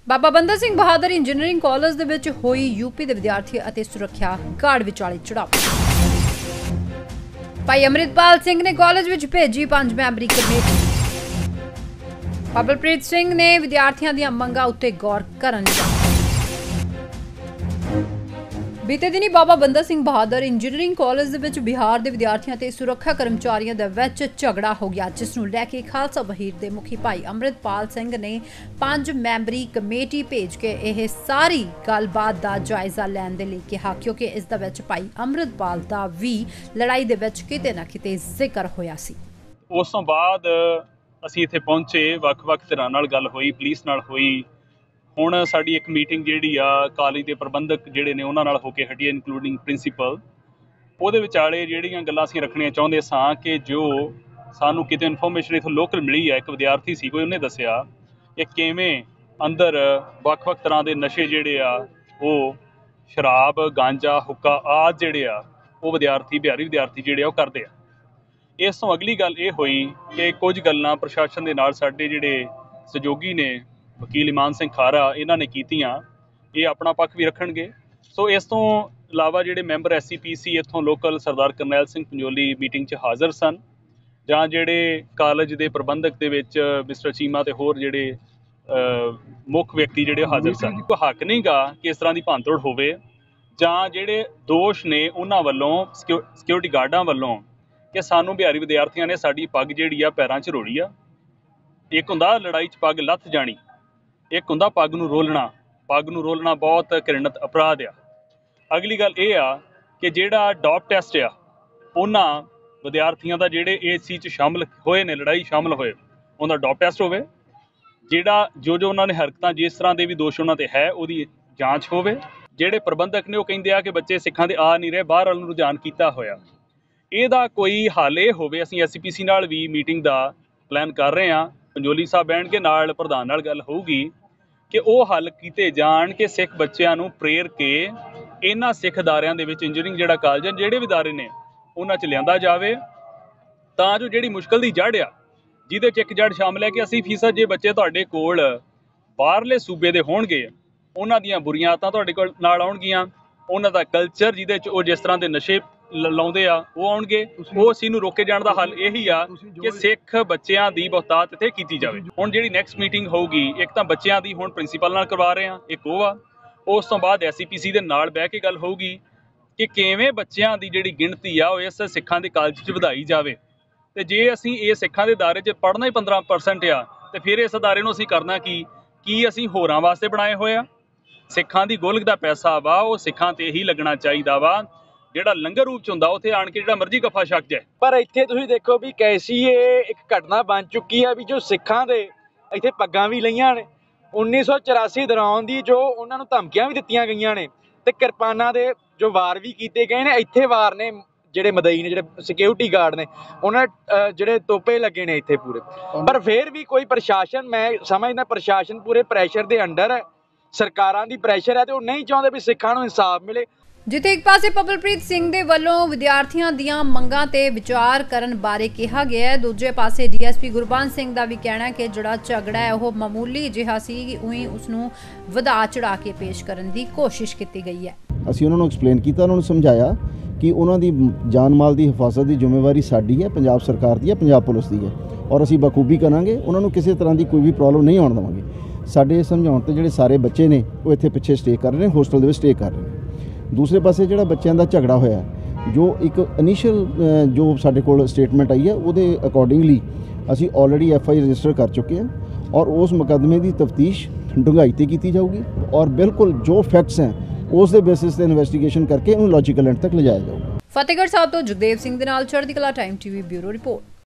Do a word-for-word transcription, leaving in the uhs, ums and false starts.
ਬਾਬਾ ਬੰਦਾ Singh Bahadur engineering college ਦੇ ਵਿੱਚ ਹੋਈ ਯੂਪੀ ਦੇ ਵਿਦਿਆਰਥੀ ਅਤੇ ਸੁਰੱਖਿਆ ਗਾਰਡ ਵਿਚਾਲੇ ਝੜਪ। ਭਾਈ ਅੰਮ੍ਰਿਤਪਾਲ ਸਿੰਘ ਨੇ ਕਾਲਜ ਵਿੱਚ ਭੇਜੀ ਪੰਜ ਮੈਂਬਰੀ ਕਮੇਟੀ। ਪਵਲਪ੍ਰੀਤ ਸਿੰਘ ਨੇ ਵਿਦਿਆਰਥੀਆਂ ਦੀਆਂ ਮੰਗਾਂ ਉੱਤੇ ਗੌਰ ਕਰਨ ਲਈ बीते दिनी बाबा बंदा सिंह बहादुर इंजीनियरिंग कॉलेज दे विच बिहार के विद्यार्थियों ते सुरक्षा कर्मचारियों दे विच झगड़ा हो गया, जिस नूं लैके खालसा बहीर के मुखी भाई अंमृतपाल सिंह ने पांच मैंबरी कमेटी भेज के यह सारी गलबात का जायजा लैण दे लई कहा, क्योंकि इस दे विच भाई अंमृतपाल दा भी लड़ाई दे विच किते ना किते जिक्र होया सी। उस तो बाद असीं इत्थे पहुंचे, वख-वख धिरां नाल गल होई, पुलिस नाल होई। ਹੁਣ ਸਾਡੀ ਇੱਕ ਮੀਟਿੰਗ ਜਿਹੜੀ ਆ ਕਾਲਜ ਦੇ ਪ੍ਰਬੰਧਕ ਜਿਹੜੇ ਨੇ ਉਹਨਾਂ ਨਾਲ ਹੋ ਕੇ ਹਟੀ, ਇਨਕਲੂਡਿੰਗ ਪ੍ਰਿੰਸੀਪਲ। ਉਹਦੇ ਵਿਚਾਲੇ ਜਿਹੜੀਆਂ ਗੱਲਾਂ ਅਸੀਂ ਰੱਖਣੀਆਂ ਚਾਹੁੰਦੇ ਸਾਂ ਕਿ ਜੋ ਸਾਨੂੰ ਕਿਤੇ ਇਨਫੋਰਮੇਸ਼ਨ ਇੱਥੋਂ ਲੋਕਲ ਮਿਲੀ ਹੈ, ਇੱਕ ਵਿਦਿਆਰਥੀ ਸੀ ਕੋਈ, ਉਹਨੇ ਦੱਸਿਆ ਕਿ ਕਿਵੇਂ ਅੰਦਰ ਵੱਖ-ਵੱਖ ਤਰ੍ਹਾਂ ਦੇ ਨਸ਼ੇ ਜਿਹੜੇ ਆ ਉਹ ਸ਼ਰਾਬ, ਗਾਂਜਾ, ਹੁੱਕਾ ਆਦਿ ਜਿਹੜੇ ਆ ਉਹ ਵਿਦਿਆਰਥੀ ਬਿਹਾਰੀ ਵਿਦਿਆਰਥੀ ਜਿਹੜੇ ਆ ਉਹ ਕਰਦੇ ਆ। ਇਸ ਤੋਂ ਅਗਲੀ ਗੱਲ ਇਹ ਹੋਈ ਕਿ ਕੁਝ ਗੱਲਾਂ ਪ੍ਰਸ਼ਾਸਨ ਦੇ ਨਾਲ ਸਾਡੇ ਜਿਹੜੇ ਸਹਿਯੋਗੀ ਨੇ वकील ईमान सिंह खारा इन्हां ने कीतियां, ये अपना पक्ष भी रखणगे। सो इस तो इलावा जिहड़े member S C P C इत्थों लोकल सरदार करनैल सिंह पंजोली मीटिंग च हाज़र सन, जां जिहड़े कालेज दे प्रबंधक दे विच मिस्टर चीमा ते होर जिहड़े मुख व्यक्ति जिहड़े हाज़र सन। कोई हक नहीं गा कि इस तरह की भंनतोड़ होवे, जां जिहड़े दोष ने उन्हां वल्लों सिक्योरिटी गार्डां वल्लों कि सानूं बिहारी विद्यार्थियों ने साडी पग जिहड़ी आ पैरां च रोड़ी आ। एक हुंदा लड़ाई च पग लथ जाणी, एक हुंदा पग नूं रोलना। पग नूं रोलना बहुत घृणित अपराध आ। अगली गल ये आ कि जिहड़ा डॉप टेस्ट आ उन्हां विद्यार्थियों का जिहड़े इस चीज़ च शामिल होए ने, लड़ाई शामिल होए, उन्हां डॉप टेस्ट होवे। जिहड़ा जो जो उन्होंने हरकतां जिस तरह के भी दोष उन्हां ते है उहदी जांच होवे। जिहड़े प्रबंधक ने वो कहिंदे आ कि बच्चे सिखां दे आ नहीं रहे, बाहर वाल नूं रुझान कीता होया। इहदा कोई हल ये होवे, असीं एस सी पी सी नाल भी मीटिंग का प्लान कर रहे हैं। पंजोली साहब बैठ के नाल प्रधान नाल गल होगी कि वो हल किए जान के सिख बच्चों को प्रेर के इन्हां सिख अदारियां दे विच इंजीनियरिंग जिहड़ा कालज जिहड़े भी अदारे ने उन्हां च लिआंदा जावे, तां जो जिहड़ी मुश्किल दी जड़ आ जिहदे च एक जड़ शामिल है कि अस्सी फीसद जे बच्चे तुहाडे कोल बाहरले सूबे दे होणगे, उन्हां दीयां बुरीआं आदतां तुहाडे कोल नाल आउणगीਆਂ, उन्हां दा कल्चर जिहदे च वो जिस तरह के नशे लाउंदे आ वो आउणगे। वो असीं नूं रोके जाण दा हल यही आ कि सिख बच्चों की बहुतात इत्थे कीती जावे। हुण जिहड़ी नैक्सट मीटिंग होगी, एक तां बच्चों की हुण प्रिंसीपल नाल करवा रहे हैं, एक वो आ। उस तो बाद एस सी पी सी दे नाल बैठ के गल होगी कि किवें बच्चों की जिहड़ी गिणती आ वो इस सिखां दे कालज च वधाई जावे। ते जे असीं इह सिखां दे अदारे च पढ़ना ही पंद्रह परसेंट आ ते फिर इस अदारे नूं असीं करना की की असीं होरां वास्ते बनाए होए आ? सिखां दी गोलक दा पैसा वा वो सिखां ते ही लगना चाहिदा वा, ਜਿਹੜਾ ਲੰਗਰ ਰੂਪ ਚ ਹੁੰਦਾ ਉੱਥੇ ਆਣ ਕੇ ਜਿਹੜਾ ਮਰਜ਼ੀ ਗੱਫਾ ਛਕ ਜਾਏ। ਪਰ ਇੱਥੇ ਤੁਸੀਂ ਦੇਖੋ ਵੀ ਕੈਸੀ ਇਹ ਇੱਕ ਘਟਨਾ ਬਣ ਚੁੱਕੀ ਆ ਵੀ ਜੋ ਸਿੱਖਾਂ ਦੇ ਇੱਥੇ ਪੱਗਾਂ ਵੀ ਲਈਆਂ ਨੇ ਉੱਨੀ ਸੌ ਚੁਰਾਸੀ ਦੌਰਾਨ ਦੀ, ਜੋ ਉਹਨਾਂ ਨੂੰ ਧਮਕੀਆਂ ਵੀ ਦਿੱਤੀਆਂ ਗਈਆਂ ਨੇ ਤੇ ਕਿਰਪਾਨਾਂ ਦੇ ਜੋ ਵਾਰ ਵੀ ਕੀਤੇ ਗਏ ਨੇ। ਇੱਥੇ ਵਾਰ ਨੇ ਜਿਹੜੇ ਮਦਈ ਨੇ, ਜਿਹੜੇ ਸਿਕਿਉਰਿਟੀ ਗਾਰਡ ਨੇ, ਉਹਨਾਂ ਜਿਹੜੇ ਤੋਪੇ ਲੱਗੇ ਨੇ ਇੱਥੇ ਪੂਰੇ। ਪਰ ਫਿਰ ਵੀ ਕੋਈ ਪ੍ਰਸ਼ਾਸਨ, ਮੈਂ ਸਮਝਦਾ ਪ੍ਰਸ਼ਾਸਨ ਪੂਰੇ ਪ੍ਰੈਸ਼ਰ ਦੇ ਅੰਡਰ ਹੈ, ਸਰਕਾਰਾਂ ਦੀ ਪ੍ਰੈਸ਼ਰ ਹੈ ਤੇ ਉਹ ਨਹੀਂ ਚਾਹੁੰਦੇ ਵੀ ਸਿੱਖਾਂ ਨੂੰ ਇਨਸਾਫ ਮਿਲੇ। जिथे एक पासे पवलप्रीत सिंह दे वल्लों विद्यार्थियों दीयां मंगां ते विचार करन बारे कहा गया है, दूजे पासे D S P Gurban Singh दा भी कहना है कि जिहड़ा झगड़ा है वो मामूली जिहा सी, उही उसनूं वधा चढ़ा के पेश करन दी कोशिश की गई है। ਅਸੀਂ ਉਹਨਾਂ ਨੂੰ ਐਕਸਪਲੇਨ ਕੀਤਾ, ਉਹਨਾਂ ਨੂੰ ਸਮਝਾਇਆ ਕਿ ਉਹਨਾਂ ਦੀ ਜਾਨ ਮਾਲ ਦੀ ਹਿਫਾਜ਼ਤ ਦੀ ਜ਼ਿੰਮੇਵਾਰੀ ਸਾਡੀ ਹੈ, ਪੰਜਾਬ ਸਰਕਾਰ ਦੀ ਹੈ, ਪੰਜਾਬ ਪੁਲਿਸ ਦੀ ਹੈ, ਔਰ ਅਸੀਂ ਬਖੂਬੀ ਕਰਾਂਗੇ। ਉਹਨਾਂ ਨੂੰ ਕਿਸੇ ਤਰ੍ਹਾਂ ਦੀ ਕੋਈ ਵੀ ਪ੍ਰੋਬਲਮ ਨਹੀਂ ਆਉਣ ਦੇਵਾਂਗੇ। ਸਾਡੇ ਸਮਝਾਉਣ ਤੇ ਜਿਹੜੇ ਸਾਰੇ ਬੱਚੇ ਨੇ ਉਹ ਇੱਥੇ ਪਿੱਛੇ ਸਟੇ ਕਰ ਰਹੇ ਨੇ, ਹੋਸਟਲ ਦੇ ਵਿੱਚ ਸਟੇ ਕਰ ਰਹੇ ਨੇ। दूसरे पासे जो बच्चों का झगड़ा होया, जो एक इनिशियल जो साढ़े कोल स्टेटमेंट आई है वो अकॉर्डिंगली असी ऑलरेडी एफ आई रजिस्टर कर चुके हैं और उस मुकदमे की तफ्तीश ढुंगाई ते की जाऊगी और बिल्कुल जो फैक्ट्स हैं उस दे बेसिस ते इन्वेस्टिगेशन करके उन्हें लॉजिकल एंड तक ले जाया जाऊगा। फतेहगढ़ साहब तो जगदेव सिंह दे नाल चढ़दी कला टाइम टीवी ब्यूरो रिपोर्ट।